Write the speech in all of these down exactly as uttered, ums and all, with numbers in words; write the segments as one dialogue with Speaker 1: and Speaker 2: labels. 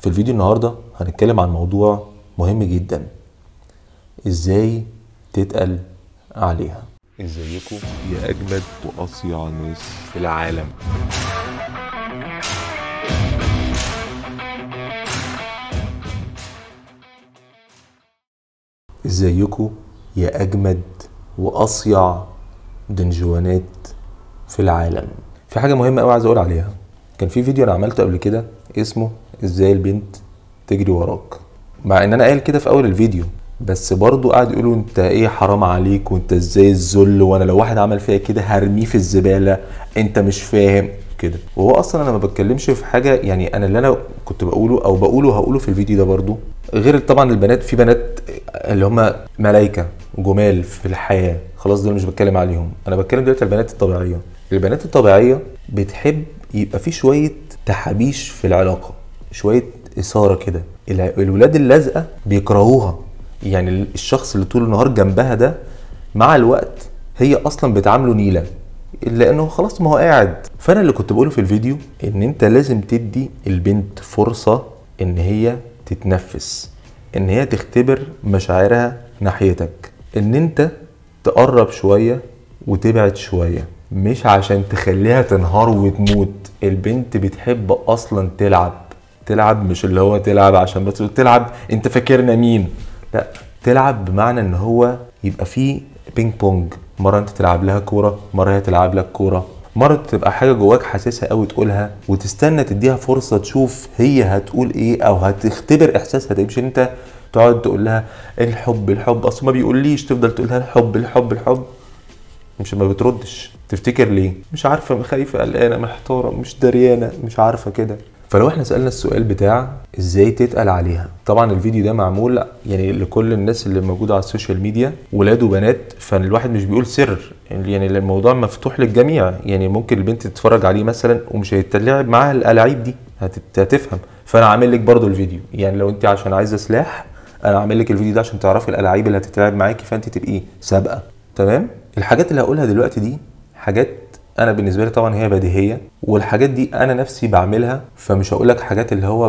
Speaker 1: في الفيديو النهاردة هنتكلم عن موضوع مهم جدا، ازاي تتقل عليها.
Speaker 2: ازيكم يا اجمد واصيع ناس في العالم.
Speaker 1: ازيكم يا اجمد واصيع دنجوانات في العالم. في حاجة مهمة قوي عايز اقول عليها. كان في فيديو انا عملته قبل كده اسمه ازاي البنت تجري وراك، مع ان انا قايل كده في اول الفيديو، بس برضو قاعد يقولوا انت ايه حرام عليك وانت ازاي الذل، وانا لو واحد عمل فيها كده هرميه في الزبالة، انت مش فاهم كده. وهو اصلا انا ما بتكلمش في حاجة، يعني انا اللي انا كنت بقوله او بقوله هقوله في الفيديو ده برضو. غير طبعا البنات، في بنات اللي هم ملايكة جمال في الحياة، خلاص دول مش بتكلم عليهم. انا بتكلم دلوقتي البنات الطبيعية. البنات الطبيعية بتحب يبقى في شوية تحابيش في العلاقة، شوية إثارة كده. الولاد اللازقة بيكرهوها، يعني الشخص اللي طول النهار جنبها ده مع الوقت هي أصلا بتعامله نيلة، لأنه خلاص ما هو قاعد. فأنا اللي كنت بقوله في الفيديو إن أنت لازم تدي البنت فرصة إن هي تتنفس، إن هي تختبر مشاعرها ناحيتك، إن أنت تقرب شوية وتبعد شوية، مش عشان تخليها تنهار وتموت. البنت بتحب اصلا تلعب تلعب مش اللي هو تلعب عشان بس تلعب انت فاكرنا مين، لا، تلعب بمعنى ان هو يبقى فيه بينج بونج، مرة انت تلعب لها كورة، مرة هي تلعب لك كورة، مرة تبقى حاجة جواك حاسسها قوي تقولها، وتستنى تديها فرصة تشوف هي هتقول ايه او هتختبر احساسها ده. مش انت تقعد تقول لها الحب الحب اصلا ما بيقوليش، تفضل تقول لها الحب الحب الحب، مش ما بتردش. تفتكر ليه؟ مش عارفه، خايفه، قلقانه، محتاره، مش دريانه، مش عارفه كده. فلو احنا سالنا السؤال بتاع ازاي تتقل عليها، طبعا الفيديو ده معمول يعني لكل الناس اللي موجوده على السوشيال ميديا، ولاد وبنات، فالواحد مش بيقول سر، يعني الموضوع مفتوح للجميع. يعني ممكن البنت تتفرج عليه مثلا ومش هيتلعب معاها الالعاب دي، هتفهم. فانا عامل لك برضو الفيديو، يعني لو انت عشان عايزه سلاح انا عامل لك الفيديو ده عشان تعرفي الالعاب اللي هتتلعب معاكي، فانت تبقي سابقه. تمام. الحاجات اللي هقولها دلوقتي دي حاجات انا بالنسبه لي طبعا هي بديهيه، والحاجات دي انا نفسي بعملها، فمش هقول لك حاجات اللي هو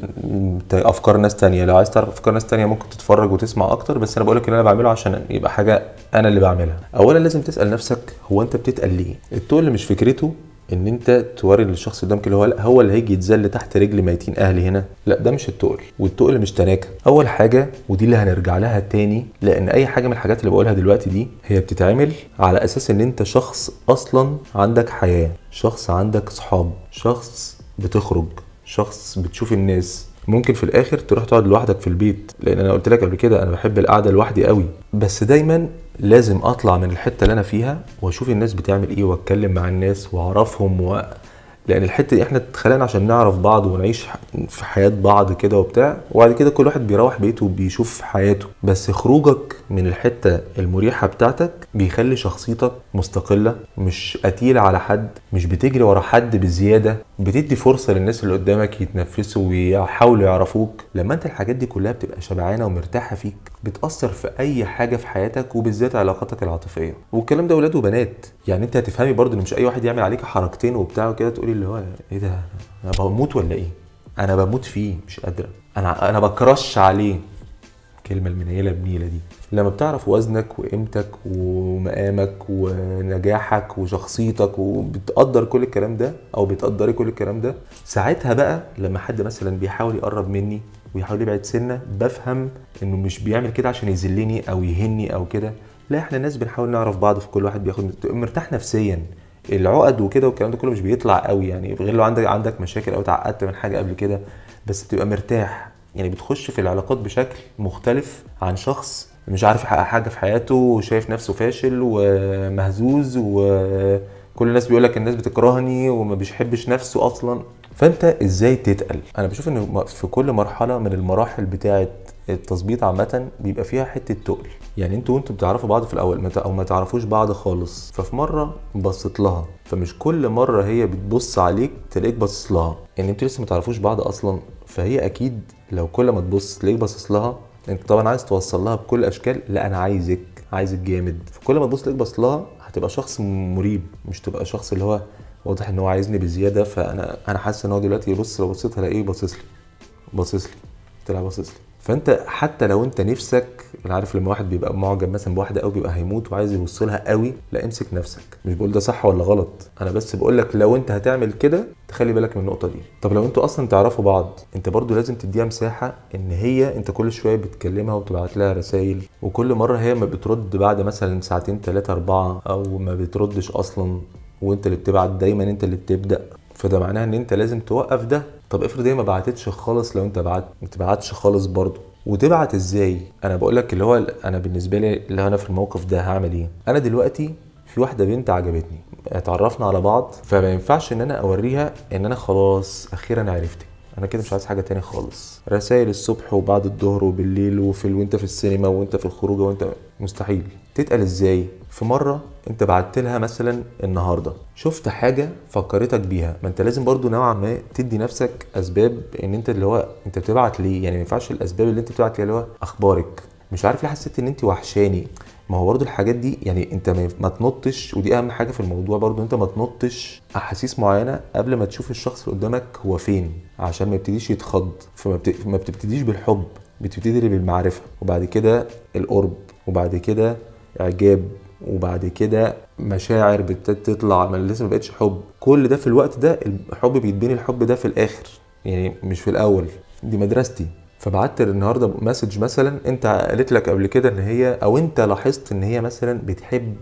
Speaker 1: بالافكار ناس تانية. لو عايز تعرف افكار ناس تانية ممكن تتفرج وتسمع اكتر، بس انا بقول لك اللي انا بعمله عشان يبقى حاجه انا اللي بعملها. اولا لازم تسال نفسك هو انت بتتقل ليه؟ التقل مش فكرته ان انت توري للشخص قدامك اللي هو لا هو اللي هيجي يتذل تحت رجل ميتين اهلي هنا، لا ده مش التقل. والتقل مش تناكه. اول حاجه ودي اللي هنرجع لها تاني، لان اي حاجه من الحاجات اللي بقولها دلوقتي دي هي بتتعمل على اساس ان انت شخص اصلا عندك حياه، شخص عندك صحاب، شخص بتخرج، شخص بتشوف الناس. ممكن في الاخر تروح تقعد لوحدك في البيت، لان انا قلت لك قبل كده انا بحب القعده لوحدي قوي، بس دايما لازم اطلع من الحته اللي انا فيها واشوف الناس بتعمل ايه، واتكلم مع الناس واعرفهم و... لان الحته دي احنا اتخلقنا عشان نعرف بعض ونعيش في حياه بعض كده وبتاع، وبعد كده كل واحد بيروح بيته وبيشوف حياته. بس خروجك من الحته المريحه بتاعتك بيخلي شخصيتك مستقله، مش قتيله على حد، مش بتجري ورا حد بزياده، بتدي فرصه للناس اللي قدامك يتنفسوا ويحاولوا يعرفوك. لما انت الحاجات دي كلها بتبقى شبعانه ومرتاحه فيك، بتاثر في اي حاجه في حياتك، وبالذات علاقاتك العاطفيه. والكلام ده ولاد وبنات، يعني انت هتفهمي برضه ان مش اي واحد يعمل عليك حركتين وبتاع وكده تقولي اللي هو ايه ده، انا بموت ولا ايه، انا بموت فيه مش قادره، انا انا بكرش عليه. الكلمه المنيله بنيله دي، لما بتعرف وزنك وقيمتك ومقامك ونجاحك وشخصيتك وبتقدر كل الكلام ده، او بتقدري كل الكلام ده، ساعتها بقى لما حد مثلا بيحاول يقرب مني ويحاول يبعد سنه، بفهم انه مش بيعمل كده عشان يذلني او يهني او كده، لا احنا الناس بنحاول نعرف بعض، في كل واحد بياخد مرتاح نفسيا. العقد وكده والكلام ده كله مش بيطلع قوي، يعني غير لو عندك عندك مشاكل او اتعقدت من حاجه قبل كده، بس بتبقى مرتاح. يعني بتخش في العلاقات بشكل مختلف عن شخص مش عارف يحقق حاجه في حياته وشايف نفسه فاشل ومهزوز، وكل الناس بيقولك الناس بتكرهني وما بيحبش نفسه اصلا. فانت ازاي تتقل؟ انا بشوف ان في كل مرحله من المراحل بتاعه التظبيط عامه بيبقى فيها حته تقل. يعني انتوا وانتوا بتعرفوا بعض في الاول او ما تعرفوش بعض خالص، ففي مره بصيت لها، فمش كل مره هي بتبص عليك تلاقيك باصص لها. يعني انتوا لسه ما تعرفوش بعض اصلا، فهي اكيد لو كل ما تبص تلاقيك باصص لها، انت طبعا عايز توصل لها بكل الاشكال لا انا عايزك عايزك جامد، فكل ما تبص تلاقيك باصص لها هتبقى شخص مريب، مش تبقى شخص اللي هو واضح ان هو عايزني بزياده، فانا انا حاسس ان هو دلوقتي يبص، لو بصيت هلاقيه باصص لي، باصص لي، طلع باصص لي. فانت حتى لو انت نفسك، انا عارف لما واحد بيبقى معجب مثلا بواحده قوي بيبقى هيموت وعايز يوصل لها قوي، لا امسك نفسك. مش بقول ده صح ولا غلط، انا بس بقول لك لو انت هتعمل كده تخلي بالك من النقطه دي. طب لو انتوا اصلا تعرفوا بعض، انت برضو لازم تديها مساحه ان هي انت كل شويه بتكلمها وبتبعت لها رسائل، وكل مره هي ما بترد بعد مثلا ساعتين ثلاثه اربعه، او ما بتردش اصلا وانت اللي بتبعت، دايما انت اللي بتبدا. فده معناه ان انت لازم توقف ده. طب افرض هي ما بعتتش خالص، لو انت بعت ما تبعتش خالص برضو. وتبعت ازاي؟ انا بقول لك اللي هو انا بالنسبه لي اللي انا في الموقف ده هعمل ايه. انا دلوقتي في واحده بنت عجبتني، اتعرفنا على بعض، فما ينفعش ان انا اوريها ان انا خلاص اخيرا عرفتك، انا كده مش عايز حاجه تاني خالص. رسائل الصبح وبعد الظهر وبالليل وفي وانت في السينما وانت في الخروجه وانت مستحيل. تتقل ازاي؟ في مره انت بعت لها مثلا النهارده شفت حاجه فكرتك بيها، ما انت لازم برضو نوعا ما تدي نفسك اسباب ان انت اللي هو انت بتبعت ليه. يعني ما ينفعش الاسباب اللي انت بتبعت ليها اللي هو اخبارك، مش عارف ليه حسيت ان انت وحشاني. ما هو برضو الحاجات دي يعني انت ما تنطش، ودي اهم حاجه في الموضوع برضو، انت ما تنطش احاسيس معينه قبل ما تشوف الشخص اللي قدامك هو فين، عشان ما يبتديش يتخض. فما بت... ما بتبتديش بالحب، بتبتدي بالمعرفه، وبعد كده القرب، وبعد كده اعجاب، وبعد كده مشاعر بتطلع، ما لسه ما بقتش حب. كل ده في الوقت ده الحب بيتبني، الحب ده في الاخر يعني مش في الاول. دي مدرستي. فبعت النهارده مسج مثلا انت قالت لك قبل كده ان هي، او انت لاحظت ان هي مثلا بتحب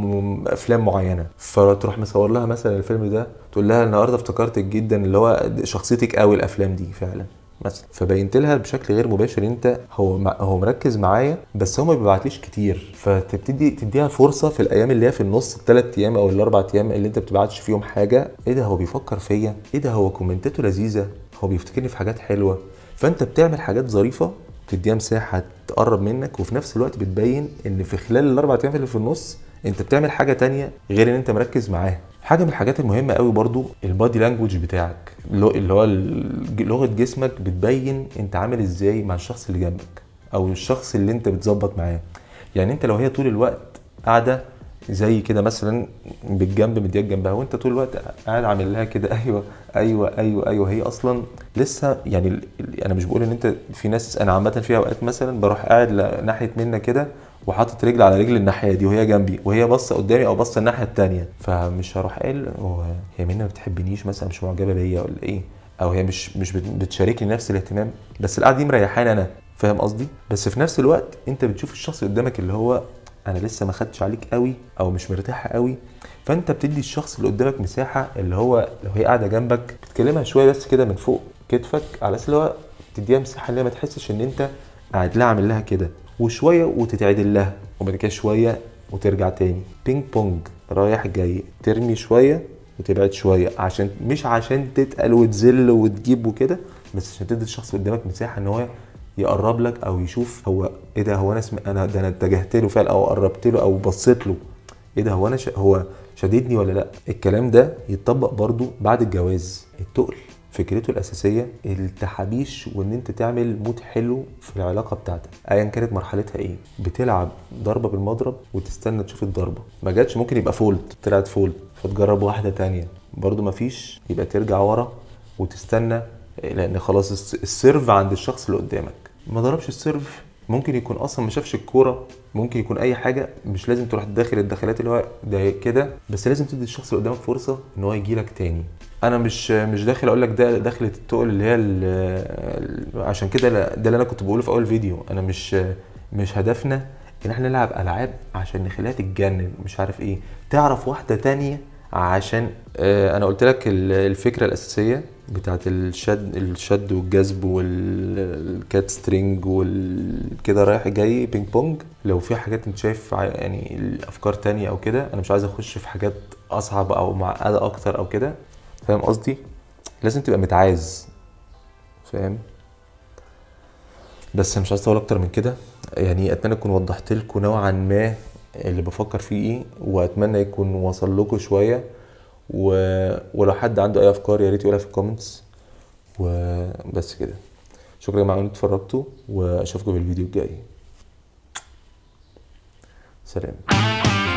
Speaker 1: افلام معينه، فتروح مصور لها مثلا الفيلم ده، تقول لها النهارده افتكرتك جدا، اللي هو شخصيتك قوي الافلام دي فعلا مثلا. فبينت لها بشكل غير مباشر انت هو هو مركز معايا بس هو ما بيبعتليش كتير، فتبتدي تديها فرصه في الايام اللي هي في النص، الثلاث ايام او الاربع ايام اللي انت بتبعتش فيهم حاجه، ايه ده هو بيفكر فيا، ايه ده هو كومنتاته لذيذه، هو بيفتكرني في حاجات حلوه. فانت بتعمل حاجات ظريفه تديها مساحه تقرب منك، وفي نفس الوقت بتبين ان في خلال الاربع ايام اللي في النص انت بتعمل حاجه تانية غير ان انت مركز معاها. حاجه من الحاجات المهمه قوي برضو البادي لانجوج بتاعك، اللي هو لغه جسمك بتبين انت عامل ازاي مع الشخص اللي جنبك او الشخص اللي انت بتظبط معاه. يعني انت لو هي طول الوقت قاعده زي كده مثلا بالجنب مديك جنبها، وانت طول الوقت قاعد عامل لها كده ايوه ايوه ايوه ايوه، هي اصلا لسه يعني انا مش بقول ان انت، في ناس انا عامه في اوقات مثلا بروح قاعد ناحيه منك كده وحاطط رجل على رجل الناحيه دي وهي جنبي وهي باصه قدامي او باصه الناحيه الثانيه، فمش هروح قايل هي منى ما بتحبنيش مثلا، مش معجبه بيا ولا ايه، او هي مش مش بتشاركني نفس الاهتمام، بس القعده دي مريحاني انا، فاهم قصدي؟ بس في نفس الوقت انت بتشوف الشخص اللي قدامك اللي هو انا لسه ما خدتش عليك قوي او مش مرتاحه قوي، فانت بتدي الشخص اللي قدامك مساحه، اللي هو لو هي قاعده جنبك بتكلمها شويه بس كده من فوق كتفك، على اساس اللي هو تديها مساحه اللي هي ما تحسش ان انت قاعد لها عامل لها كده، وشويه وتتعدل لها، وبعد كده شويه وترجع تاني، بينج بونج رايح جاي، ترمي شويه وتبعد شويه، عشان مش عشان تتقل وتذل وتجيب وكده، بس عشان تدي الشخص اللي قدامك مساحه ان هو يقرب لك او يشوف هو ايه ده، هو انا اسم انا ده انا اتجهت له فعلا او قربت له او بصيت له، ايه ده هو انا ش... هو شديدني ولا لا. الكلام ده يتطبق برضو بعد الجواز. التقل فكرته الاساسيه التحابيش، وان انت تعمل مود حلو في العلاقه بتاعتك ايا كانت مرحلتها ايه. بتلعب ضربه بالمضرب وتستنى تشوف الضربه، ما جاتش ممكن يبقى فولت، طلعت فولت فتجرب واحده تانية، برضو ما فيش يبقى ترجع ورا وتستنى، لان خلاص السيرف عند الشخص اللي قدامك. ما ضربش السيرف ممكن يكون اصلا ما شافش الكوره، ممكن يكون اي حاجه، مش لازم تروح تدخل الدخلات اللي هو ده كده، بس لازم تدي الشخص اللي قدامك فرصه ان هو يجي لك تاني. انا مش مش داخل اقول لك ده دخله التقل اللي هي عشان كده، ده اللي انا كنت بقوله في اول فيديو، انا مش مش هدفنا ان احنا نلعب العاب عشان نخليها تتجنن مش عارف ايه، تعرف واحده تانية عشان اه انا قلت لك الفكره الاساسيه بتاعت الشد الشد والجذب والكات سترينج والكده رايح جاي بينج بونج. لو في حاجات انت شايف يعني الافكار تانية او كده، انا مش عايز اخش في حاجات اصعب او معقده اكتر او كده، فاهم قصدي؟ لازم تبقى متعايز، فاهم؟ بس مش عايز اطول اكتر من كده، يعني اتمنى اكون وضحت لكم نوعا ما اللي بفكر فيه ايه، واتمنى يكون وصل لكم شويه، و... ولو حد عنده اي افكار يا ريت يقولها في الكومنتس، وبس كده. شكرا يا جماعه انكم اتفرجتوا، واشوفكم في الفيديو الجاي. سلام.